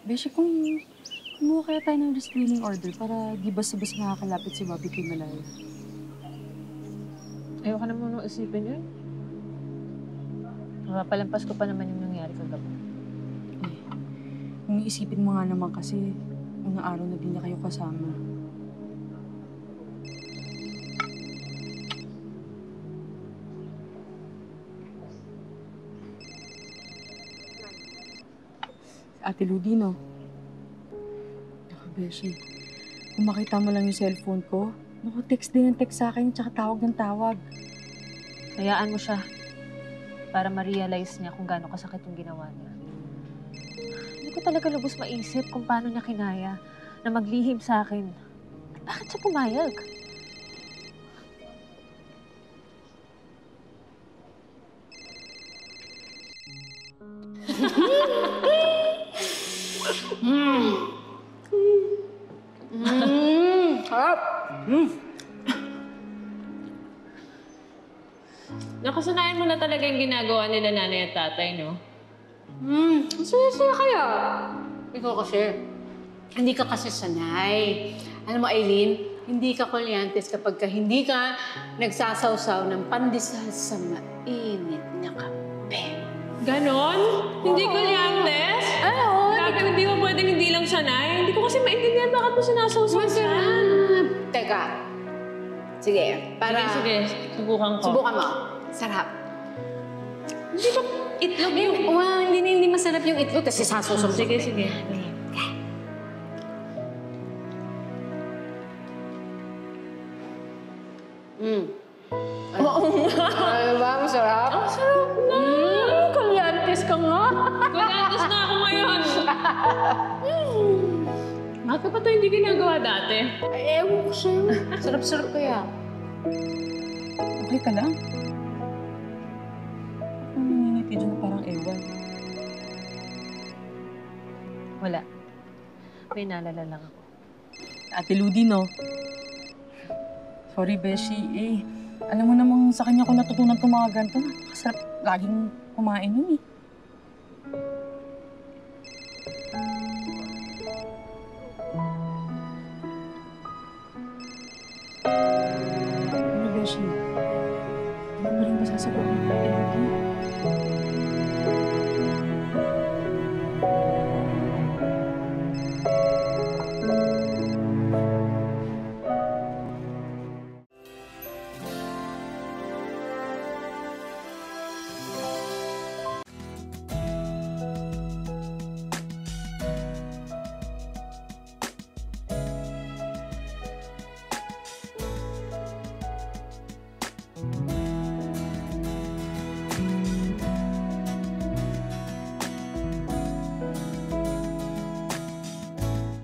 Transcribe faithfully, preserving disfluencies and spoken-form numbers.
Beshi, kung kumuha kaya tayo ng restraining order para di basta-basta nakakalapit si Bobby kay Malaya. Ayoko na muna isipin yun. Mapapalampas ko pa naman yung nangyari kagabi. Eh, kung iisipin mo nga naman kasi, unang araw na din niya kayo kasama. Ate Ludi, no? Naku, Beshi. Kung makita mo lang yung cellphone ko, naku, text din ang text sa akin, tsaka tawag ng tawag. Hayaan mo siya para ma-realize niya kung gaano kasakit yung ginawa niya. Hindi ko talaga lubos maisip kung paano niya kinaya na maglihim sa akin. At bakit siya pumayag? Mmm! Mmm! Harap! Mmm! Nakasanayan mo na talaga yung ginagawa nila nanay at tatay, no? Hmm, saya-saya kaya. Ikaw kasi, hindi ka kasi sanay. Alam mo, Aileen, hindi ka kulyantes kapag ka hindi ka nagsasawsaw ng pandesal sa mainit na kape. Ganon? Hindi kulyantes? Oo. Grabe, hindi mo pwedeng hindi lang sanay. Hindi ko kasi maintindihan bakit mo sinasawsaw siya. Masarap. Teka. Sige, para... Sige, sige. Subukan ko. Subukan mo. Sarap. Hindi ba itlog yung... Wow, hindi, hindi masarap yung itlog kasi sasawsaw. Sige, sige. Mm. Oo nga. Ano ba? Masarap? Ang sarap na! Mm, kulyantes ka nga. Kulyantes na ako ngayon. Bakit pa ito hindi ginagawa dati? Ay, ewan ko sa'yo. Sarap-sarap kaya. Okay ka lang? Ako nanginiti dyan na parang ewan. Wala. May naalala lang ako. Ate Ludi, no? Sorry, Beshi. Eh, alam mo namang sa kanya ko natutunan itong mga ganito. Napakasarap laging kumain yun, eh. Ano, Beshi?